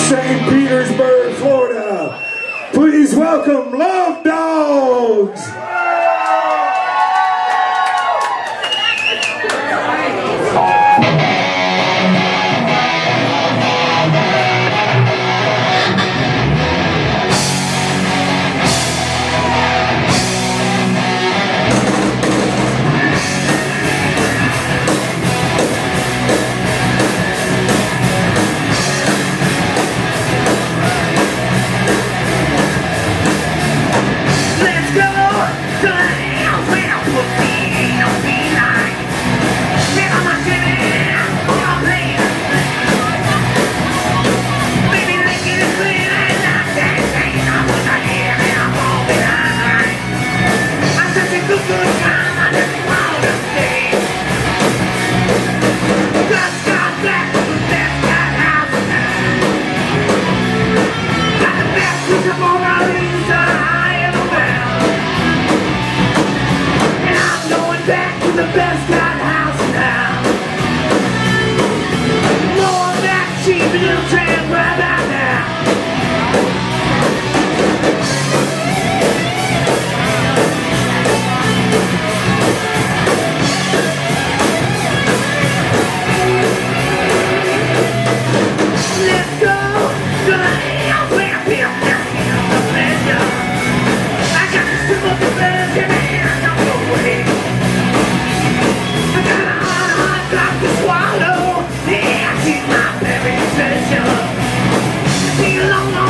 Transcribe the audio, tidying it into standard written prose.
St. Petersburg, Florida. Please welcome Love Dogs. The best kind of house now. More of that cheap little tramp right about now. Let's go to the house where I feel the pleasure. I got to strip up the bed and I don't go away. To swallow, yeah, she's my very treasure. Sing along.